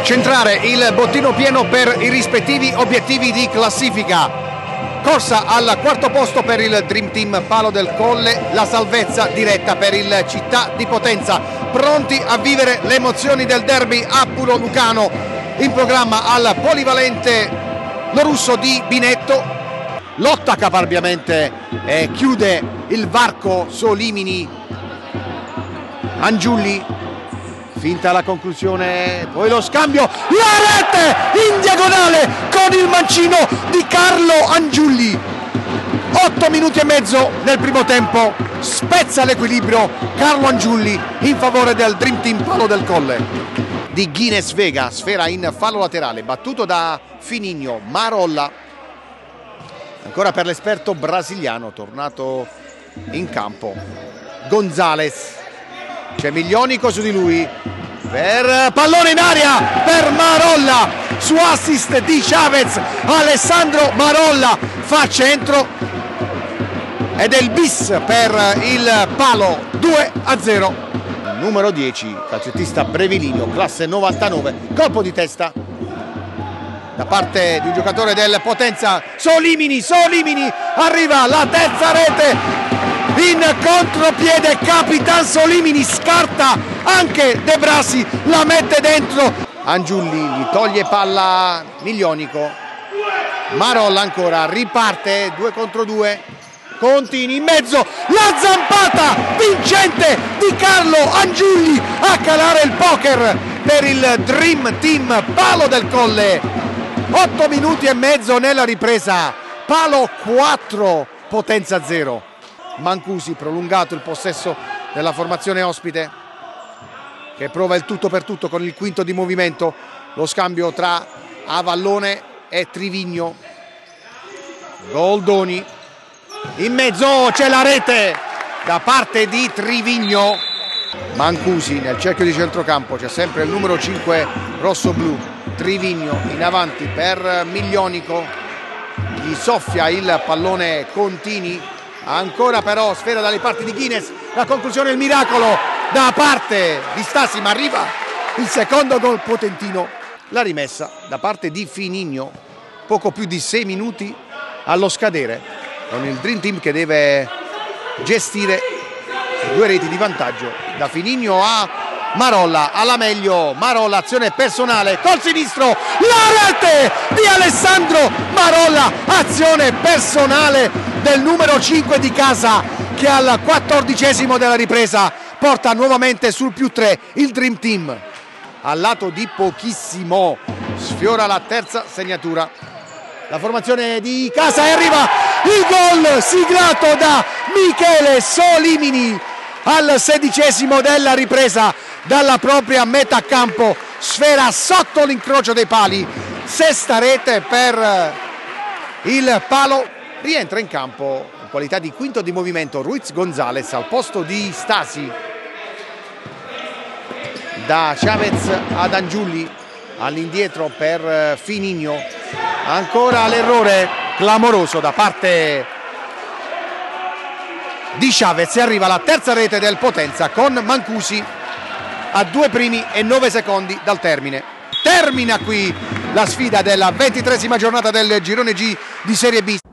centrare il bottino pieno per i rispettivi obiettivi di classifica. Corsa al quarto posto per il Dream Team Palo del Colle, la salvezza diretta per il Città di Potenza, pronti a vivere le emozioni del derby Appulo Lucano, in programma al polivalente Lorusso di Binetto. Lotta caparbiamente e chiude il varco Solimini. Angiulli, finta la conclusione, poi lo scambio, la rete in diagonale con il mancino di Carlo Angiulli. 8 minuti e mezzo nel primo tempo, spezza l'equilibrio Carlo Angiulli in favore del Dream Team Palo del Colle. Di Guinness Vega, sfera in fallo laterale, battuto da Finigno. Marolla, ancora per l'esperto brasiliano, tornato in campo. Gonzalez, c'è Miglionico su di lui, per pallone in aria per Marolla, su assist di Chavez. Alessandro Marolla fa centro ed è il bis per il Palo, 2-0. Numero 10, calcettista brevilineo, classe 99, colpo di testa da parte di un giocatore del Potenza. Solimini, arriva la terza rete in contropiede, Capitan Solimini scarta anche De Brasi, la mette dentro. Angiulli gli toglie palla Miglionico. Marolla ancora, riparte 2 contro 2. Contini in mezzo, la zampata vincente di Carlo Angiulli a calare il poker per il Dream Team Palo del Colle. 8 minuti e mezzo nella ripresa, Palo 4, Potenza 0. Mancusi, prolungato il possesso della formazione ospite, che prova il tutto per tutto con il quinto di movimento. Lo scambio tra Avallone e Trivigno. Goldoni in mezzo, c'è la rete da parte di Trivigno. Mancusi nel cerchio di centrocampo, c'è sempre il numero 5 rosso-blu. Trivigno in avanti per Miglionico, gli soffia il pallone Contini. Ancora però sfera dalle parti di Guinness, la conclusione, il miracolo da parte di Stasi, ma arriva il secondo gol potentino. La rimessa da parte di Finigno, poco più di 6 minuti allo scadere, con il Dream Team che deve gestire 2 reti di vantaggio. Da Finigno a Marolla, alla meglio Marolla, azione personale col sinistro, la rete di Alessandro Marolla, azione personale del numero 5 di casa, che al 14° della ripresa porta nuovamente sul +3 il Dream Team. Al lato di pochissimo sfiora la terza segnatura, la formazione di casa, e arriva il gol siglato da Michele Solimini al 16° della ripresa dalla propria metà campo, sfera sotto l'incrocio dei pali, sesta rete per il Palo. Rientra in campo in qualità di quinto di movimento Ruiz Gonzalez al posto di Stasi. Da Chavez ad Angiulli, all'indietro per Finigno. Ancora l'errore clamoroso da parte di Chavez, e arriva la terza rete del Potenza con Mancusi a 2 primi e 9 secondi dal termine. Termina qui la sfida della 23ª giornata del Girone G di Serie B.